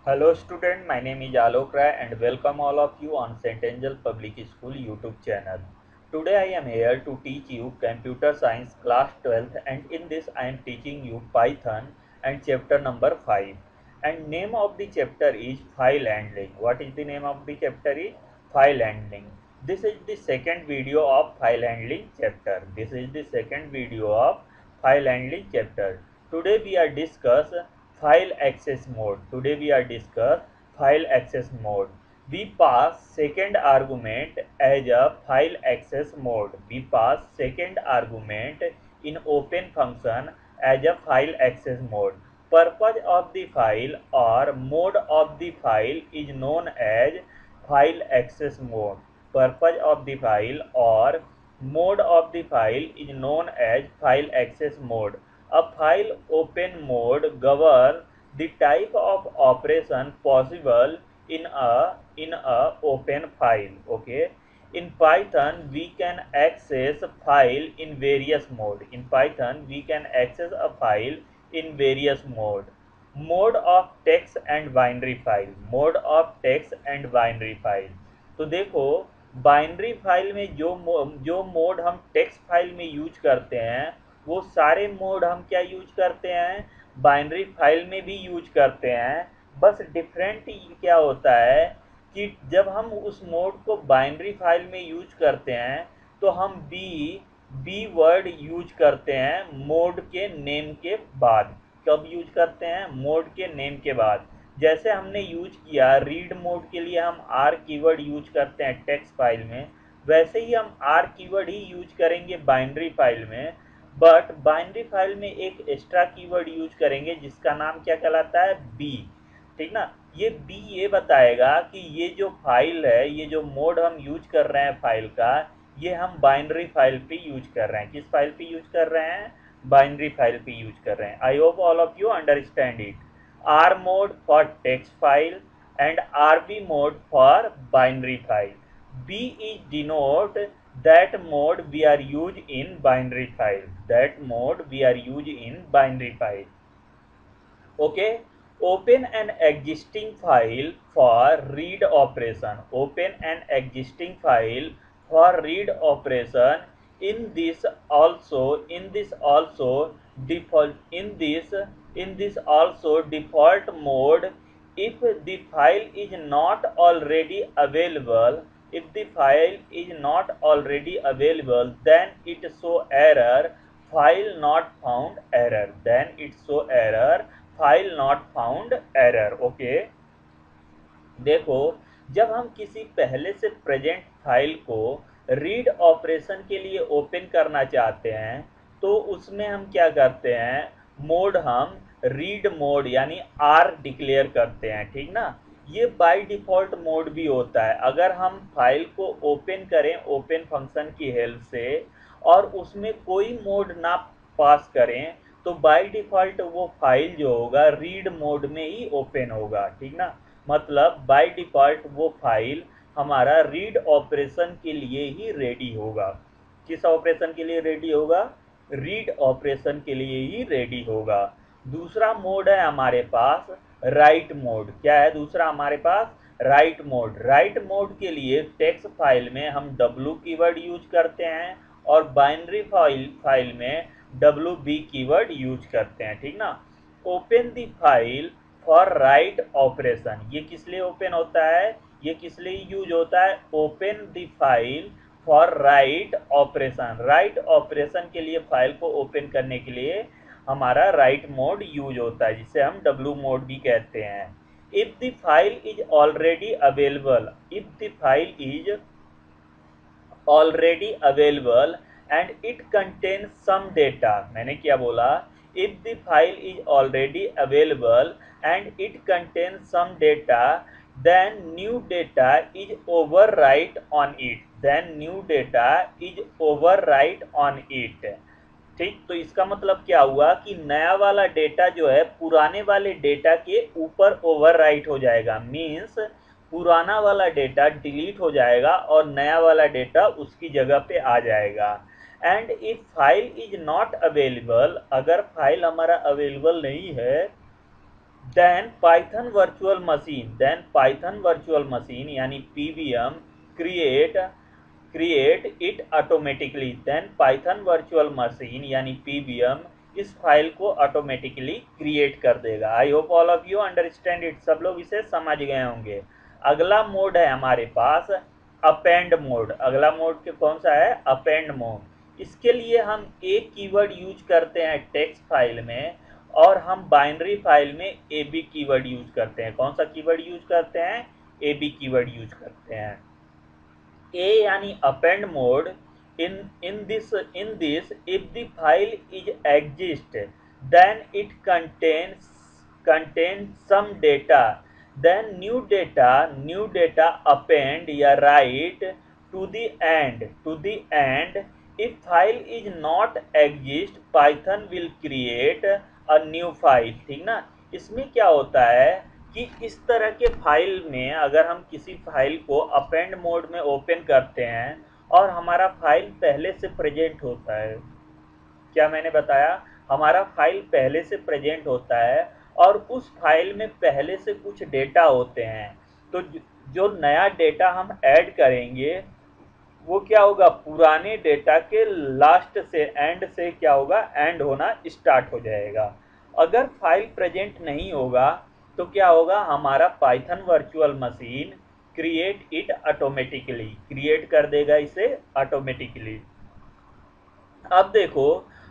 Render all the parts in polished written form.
Hello student, my name is Alok Rai and welcome all of you on St. Angel Public School YouTube channel. Today I am here to teach you Computer Science class 12th and in this I am teaching you Python and chapter number 5. And name of the chapter is File Handling. What is the name of the chapter is File Handling. This is the second video of File Handling chapter. This is the second video of File Handling chapter. Today we are discuss file access mode. Today we are discuss file access mode. We pass second argument as a file access mode. We pass second argument in open function as a file access mode. Purpose of the file or mode of the file is known as file access mode. Purpose of the file or mode of the file is known as file access mode. A file open mode governs the type of operation possible in a open file. Okay. In Python, we can access file in various mode. In Python, we can access a file in various mode. Mode of text and binary file. Mode of text and binary file. तो देखो binary file में जो mode हम text file में use करते हैं वो सारे मोड हम क्या यूज करते हैं बाइनरी फाइल में भी यूज करते हैं। बस डिफरेंट क्या होता है कि जब हम उस मोड को बाइनरी फाइल में यूज करते हैं तो हम बी वर्ड यूज करते हैं मोड के नेम के बाद। कब यूज करते हैं? मोड के नेम के बाद। जैसे हमने यूज किया रीड मोड के लिए हम आर कीवर्ड यूज करते हैं टेक्स्ट फाइल में, वैसे ही हम आर कीवर्ड ही यूज करेंगे बाइनरी फाइल में। बट बाइनरी फाइल में एक एक्स्ट्रा कीवर्ड यूज करेंगे जिसका नाम क्या कहलाता है? बी। ठीक ना। ये बी ये बताएगा कि ये जो फाइल है, ये जो मोड हम यूज कर रहे हैं फाइल का, ये हम बाइनरी फाइल पे यूज कर रहे हैं। किस फाइल पे यूज कर रहे हैं? बाइनरी फाइल पे यूज कर रहे हैं। I hope all of you understand it. R mode for text file and RB mode for binary file. B is denote that mode we are used in binary file. That mode we are used in binary file. Okay. Open an existing file for read operation. Open an existing file for read operation. In this also default mode. If the file is not already available, then it show error file not found error. File not found error. Okay. देखो जब हम किसी पहले से present file को read operation के लिए open करना चाहते हैं तो उसमें हम क्या करते हैं? मोड हम रीड मोड यानी आर डिक्लेयर करते हैं। ठीक ना। ये बाय डिफ़ॉल्ट मोड भी होता है। अगर हम फाइल को ओपन करें ओपन फंक्शन की हेल्प से और उसमें कोई मोड ना पास करें तो बाय डिफ़ॉल्ट वो फाइल जो होगा रीड मोड में ही ओपन होगा। ठीक ना। मतलब बाय डिफ़ॉल्ट वो फाइल हमारा रीड ऑपरेशन के लिए ही रेडी होगा। किस ऑपरेशन के लिए रेडी होगा? रीड ऑपरेशन के लिए ही रेडी होगा। दूसरा मोड है हमारे पास राइट मोड। क्या है दूसरा हमारे पास? Write mode. राइट मोड के लिए टेक्स्ट फाइल में हम डब्ल्यू कीवर्ड यूज करते हैं और बाइनरी फाइल में डब्ल्यू बी कीवर्ड यूज करते हैं। ठीक ना। Open the file for write operation. ये किस लिए ओपन होता है? ये किस लिए यूज होता है? Open the file for write operation. Write operation के लिए फाइल को ओपन करने के लिए हमारा राइट मोड यूज होता है जिसे हम डब्ल्यू मोड भी कहते हैं। If the file is already available, if the file is already available and it contains some data। मैंने क्या बोला? if the file is already available and it contains some data then new data is overwrite on it। ठीक। तो इसका मतलब क्या हुआ कि नया वाला डेटा जो है पुराने वाले डेटा के ऊपर ओवरराइट हो जाएगा। मीन्स पुराना वाला डेटा डिलीट हो जाएगा और नया वाला डेटा उसकी जगह पे आ जाएगा। And if file is not available, अगर फाइल हमारा अवेलेबल नहीं है then Python virtual machine यानी PVM create it automatically. then Python virtual machine यानी PVM इस फाइल को ऑटोमेटिकली क्रिएट कर देगा। I hope all of you understand it, सब लोग इसे समझ गए होंगे। अगला मोड है हमारे पास अपेंड मोड। अगला मोड के कौन सा है? Append mode. इसके लिए हम एक कीवर्ड यूज करते हैं टेक्स्ट फाइल में, और हम बाइनरी फाइल में ए बी कीवर्ड यूज करते हैं। कौन सा कीवर्ड यूज करते हैं? ए बी कीवर्ड यूज करते हैं। ए यानी append mode in this if the file is exist then it contains some data, then new data append या write to the end if file is not exist python will create a new file। ठीक ना? इसमें क्या होता है कि इस तरह के फाइल में अगर हम किसी फाइल को अपेंड मोड में ओपन करते हैं और हमारा फाइल पहले से प्रेजेंट होता है, क्या मैंने बताया? हमारा फाइल पहले से प्रेजेंट होता है और उस फाइल में पहले से कुछ डेटा होते हैं, तो जो नया डेटा हम ऐड करेंगे वो क्या होगा? पुराने डेटा के लास्ट से एंड से क्या होगा? एंड होना स्टार्ट हो जाएगा। अगर फाइल प्रेजेंट नहीं होगा तो क्या होगा? हमारा Python virtual machine create it automatically, create कर देगा इसे ऑटोमेटिकली। अब देखो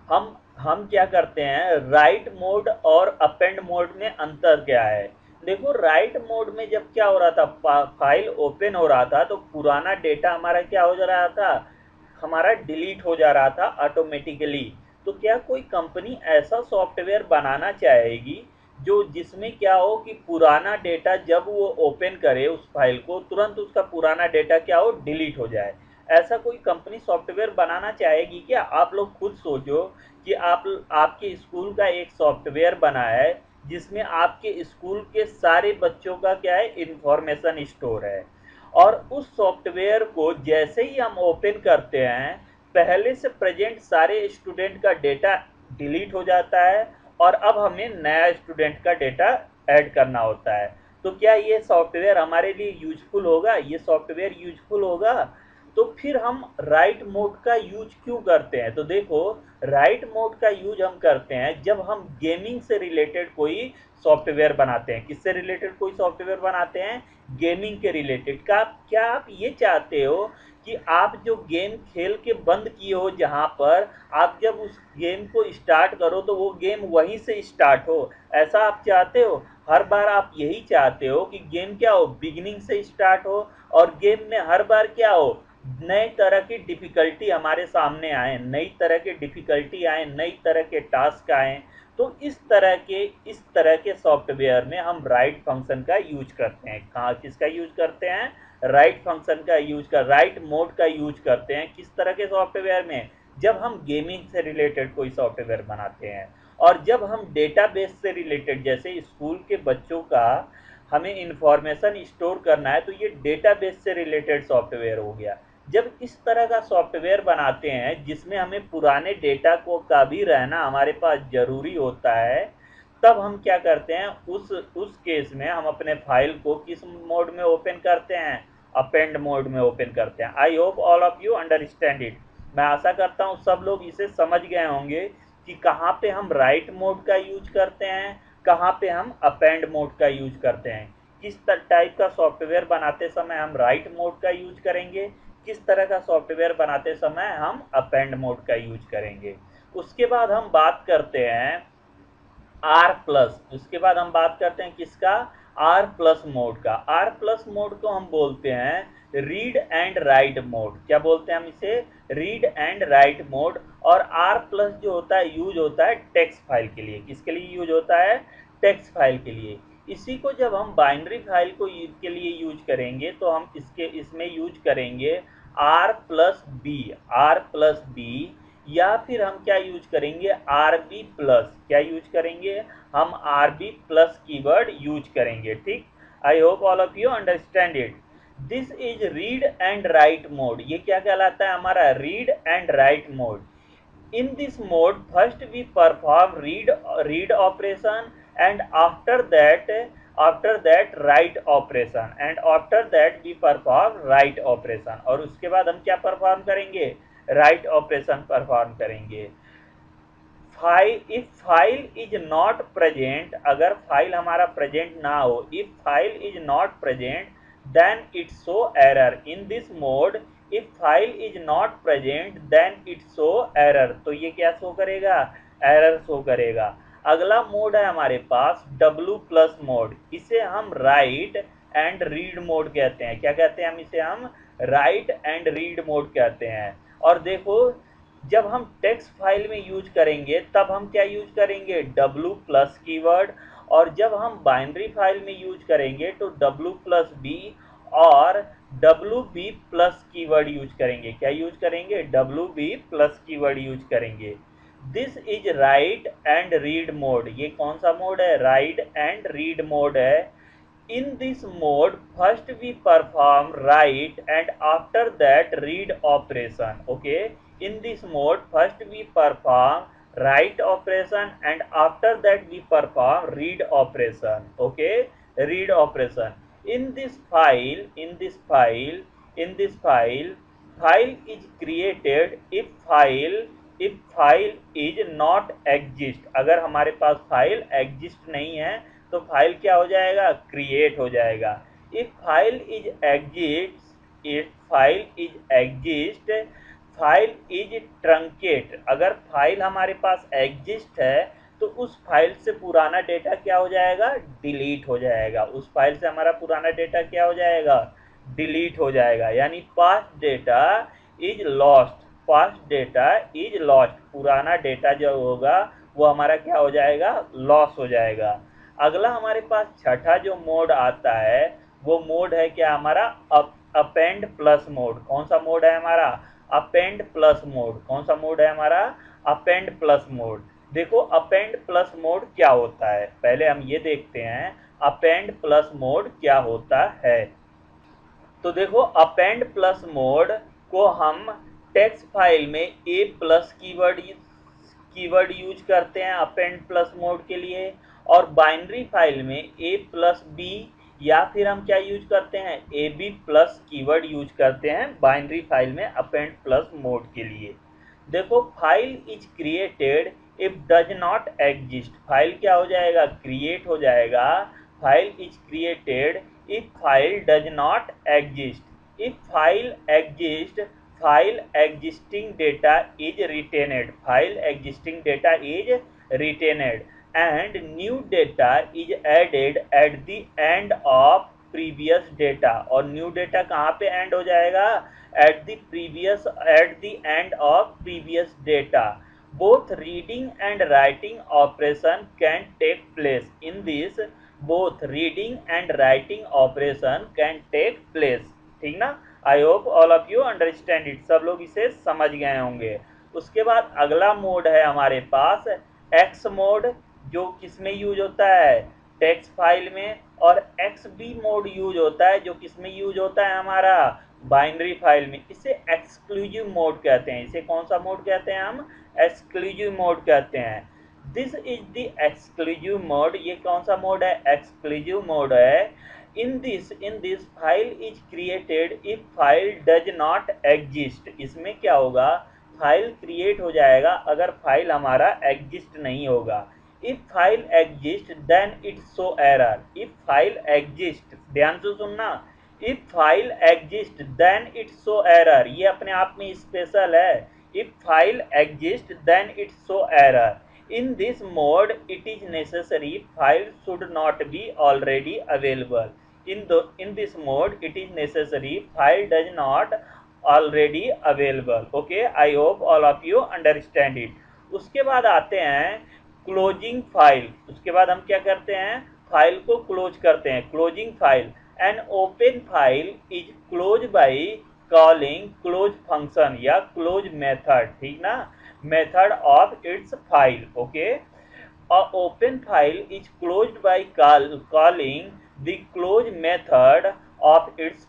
हम क्या करते हैं, राइट मोड और अपेंड मोड में अंतर क्या है? देखो राइट मोड में जब क्या हो रहा था, फाइल ओपन हो रहा था तो पुराना डेटा हमारा क्या हो जा रहा था? हमारा डिलीट हो जा रहा था ऑटोमेटिकली। तो क्या कोई कंपनी ऐसा सॉफ्टवेयर बनाना चाहेगी जो जिसमें क्या हो कि पुराना डेटा जब वो ओपन करे उस फाइल को, तुरंत उसका पुराना डेटा क्या हो? डिलीट हो जाए। ऐसा कोई कंपनी सॉफ्टवेयर बनाना चाहेगी क्या? आप लोग खुद सोचो कि आपके स्कूल का एक सॉफ्टवेयर बना है जिसमें आपके स्कूल के सारे बच्चों का क्या है? इंफॉर्मेशन स्टोर है, और उस सॉफ्टवेयर को जैसे ही हम ओपन करते हैं पहले से प्रेजेंट सारे स्टूडेंट का डेटा डिलीट हो जाता है और अब हमें नया स्टूडेंट का डेटा ऐड करना होता है। तो क्या ये सॉफ्टवेयर हमारे लिए यूजफुल होगा? ये सॉफ्टवेयर यूजफुल होगा? तो फिर हम राइट मोड का यूज क्यों करते हैं? तो देखो राइट मोड का यूज हम करते हैं जब हम गेमिंग से रिलेटेड कोई सॉफ्टवेयर बनाते हैं। किससे रिलेटेड कोई सॉफ्टवेयर बनाते हैं? गेमिंग के रिलेटेड। क्या आप ये चाहते हो कि आप जो गेम खेल के बंद किए हो, जहाँ पर आप जब उस गेम को स्टार्ट करो तो वो गेम वहीं से स्टार्ट हो, ऐसा आप चाहते हो? हर बार आप यही चाहते हो कि गेम क्या हो? बिगिनिंग से स्टार्ट हो, और गेम में हर बार क्या हो? नए तरह की डिफ़िकल्टी हमारे सामने आए, नई तरह की डिफ़िकल्टी आए, नई तरह के टास्क आए। तो इस तरह के सॉफ्टवेयर में हम राइट फंक्शन का यूज करते हैं। कहाँ किसका यूज करते हैं? राइट फंक्शन का यूज कर राइट मोड का यूज करते हैं। किस तरह के सॉफ्टवेयर में? जब हम गेमिंग से रिलेटेड कोई सॉफ्टवेयर बनाते हैं, और जब हम डेटाबेस से रिलेटेड जैसे स्कूल के बच्चों का हमें इंफॉर्मेशन स्टोर करना है तो ये डेटाबेस से रिलेटेड सॉफ्टवेयर हो गया। जब इस तरह का सॉफ्टवेयर बनाते हैं जिसमें हमें पुराने डेटा को का भी रहना हमारे पास ज़रूरी होता है, तब हम क्या करते हैं? उस केस में हम अपने फाइल को किस मोड में ओपन करते हैं? अपेंड मोड में ओपन करते हैं। I hope all of you understand it. मैं आशा करता हूँ सब लोग इसे समझ गए होंगे कि कहाँ पे हम राइट मोड का यूज करते हैं, कहाँ पे हम अपेंड मोड का यूज करते हैं। किस टाइप का सॉफ्टवेयर बनाते समय हम राइट मोड का यूज करेंगे, किस तरह का सॉफ्टवेयर बनाते समय हम अपेंड मोड का यूज करेंगे। उसके बाद हम बात करते हैं आर प्लस। उसके बाद हम बात करते हैं किसका? आर प्लस मोड का। आर प्लस मोड को हम बोलते हैं रीड एंड राइट मोड। क्या बोलते हैं हम इसे? Read and write mode. और आर प्लस जो होता है यूज होता है टेक्स्ट फाइल के लिए। किसके लिए यूज होता है? टेक्स्ट फाइल के लिए। इसी को जब हम बाइनरी फाइल को के लिए यूज करेंगे तो हम इसमें यूज करेंगे R plus B. R plus B, या फिर हम क्या यूज करेंगे? R B plus. क्या यूज करेंगे? हम R B plus keyword use करेंगे। ठीक, I hope all of you understand it. This is read and write mode. ये क्या कहलाता है? हमारा read and write mode. In this mode, first we perform read operation and after that write operation, and after that we perform write operation, और उसके बाद हम क्या परफॉर्म करेंगे, write operation परफॉर्म करेंगे। File, if file is not present, अगर file हमारा present ना हो, if file is not present then it show error in this mode, if file is not present then it show error, तो ये क्या show करेगा, error show करेगा। अगला मोड है हमारे पास W प्लस मोड, इसे हम राइट एंड रीड मोड कहते हैं। क्या कहते हैं हम इसे, हम राइट एंड रीड मोड कहते हैं। और देखो जब हम टेक्स्ट फाइल में यूज करेंगे तब हम क्या यूज करेंगे, W प्लस कीवर्ड, और जब हम बाइनरी फाइल में यूज करेंगे तो W प्लस बी और WB प्लस कीवर्ड यूज करेंगे। क्या यूज करेंगे, WB प्लस कीवर्ड यूज करेंगे। This is write and read mode, ये कौन सा मोड है, राइट एंड रीड मोड है। In this mode, first we perform write and after that read operation. Okay. In this mode, first we perform write operation and after that we perform read operation. Okay. Read operation. In this file, file is created if file is not exist. अगर हमारे पास file exist नहीं है तो file क्या हो जाएगा, create हो जाएगा। If file is exist file is truncate, अगर फाइल हमारे पास एग्जिस्ट है तो उस फाइल से पुराना डेटा क्या हो जाएगा, डिलीट हो जाएगा। उस फाइल से हमारा पुराना डेटा क्या हो जाएगा, डिलीट हो जाएगा। यानी पास्ट डेटा इज लॉस्ट, पुराना डेटा जो होगा वो हमारा क्या हो जाएगा, लॉस हो जाएगा। अगला हमारे पास छठा जो मोड आता है वो मोड है क्या हमारा, अपेंड प्लस मोड। कौन सा मोड है हमारा, अपेंड प्लस मोड। कौन सा मोड है हमारा, अपेंड प्लस मोड। देखो अपेंड प्लस मोड क्या होता है, पहले हम ये देखते हैं अपेंड प्लस मोड क्या होता है। तो देखो अपेंड प्लस मोड को हम टेक्स्ट फाइल में ए प्लस कीवर्ड यूज करते हैं अपेंड प्लस मोड के लिए, और बाइनरी फाइल में ए प्लस बी या फिर हम क्या यूज करते हैं, A B plus keyword use करते हैं बाइनरी फाइल में अपेंड प्लस मोड के लिए। देखो file is created if does not exist, file क्या हो जाएगा, क्रिएट हो जाएगा। File is created if file does not exist, if file exist file existing data is retained, file existing data is retained and new data is added at the end of previous data, और new data कहाँ पे end हो जाएगा, at the end of previous data। both reading and writing operation can take place in this, both reading and writing operation can take place। ठीक ना, I hope all of you understand it, सब लोग इसे समझ गए होंगे। उसके बाद अगला मोड है हमारे पास एक्स मोड, जो किसमें यूज होता है, टेक्स्ट फाइल में, और XB मोड यूज होता है जो किसमें यूज होता है हमारा, बाइनरी फाइल में। इसे एक्सक्लूसिव मोड कहते हैं। इसे कौन सा मोड कहते हैं हम, एक्सक्लूसिव मोड कहते हैं। This is the exclusive mode, ये कौन सा मोड है, एक्सक्लूसिव मोड है। In this file is created if file does not exist, इसमें क्या होगा, फाइल क्रिएट हो जाएगा अगर फाइल हमारा एग्जिस्ट नहीं होगा। If file exist then it show error, if file exist, ध्यान से सुनना, if file exist then it show error, ये अपने आप में स्पेशल है। If file exist then it show error. In this mode it is necessary file should not be already available, in this mode it is necessary file does not already available। okay, I hope all of you understand it। उसके बाद आते हैं closing file, उसके बाद हम क्या करते हैं, फाइल को क्लोज करते हैं। Closing file, an open file is close by calling close function या क्लोज मेथड, ठीक ना, method of its file. Okay, a open file is closed by calling the close method of its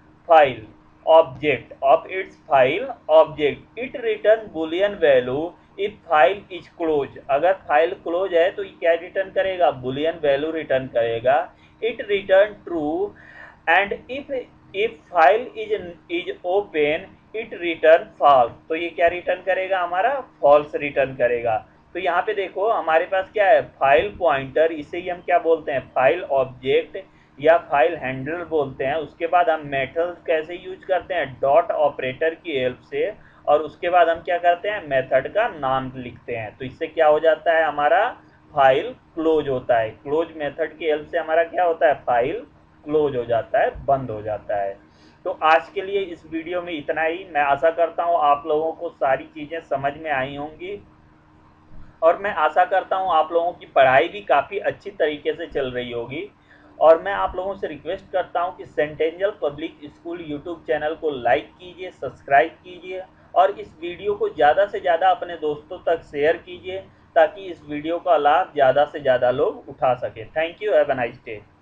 file object, it return boolean value if file is close, अगर file close है तो ये क्या return करेगा, boolean value return करेगा, it return true. And if file is open it return false, तो ये क्या रिटर्न करेगा, हमारा फॉल्स रिटर्न करेगा। तो यहाँ पे देखो हमारे पास क्या है, फाइल पॉइंटर, इसे ही हम क्या बोलते हैं, फाइल ऑब्जेक्ट या फाइल हैंडलर बोलते हैं। उसके बाद हम मेथड कैसे यूज करते हैं, डॉट ऑपरेटर की हेल्प से, और उसके बाद हम क्या करते हैं, मेथड का नाम लिखते हैं। तो इससे क्या हो जाता है, हमारा फाइल क्लोज होता है। क्लोज मेथड की हेल्प से हमारा क्या होता है, फाइल क्लोज हो जाता है, बंद हो जाता है। तो आज के लिए इस वीडियो में इतना ही। मैं आशा करता हूँ आप लोगों को सारी चीज़ें समझ में आई होंगी, और मैं आशा करता हूँ आप लोगों की पढ़ाई भी काफ़ी अच्छी तरीके से चल रही होगी। और मैं आप लोगों से रिक्वेस्ट करता हूँ कि सेंटेंजल पब्लिक स्कूल यूट्यूब चैनल को लाइक कीजिए, सब्सक्राइब कीजिए, और इस वीडियो को ज़्यादा से ज़्यादा अपने दोस्तों तक शेयर कीजिए, ताकि इस वीडियो का लाभ ज़्यादा से ज़्यादा लोग उठा सकें। Thank you, have a nice day.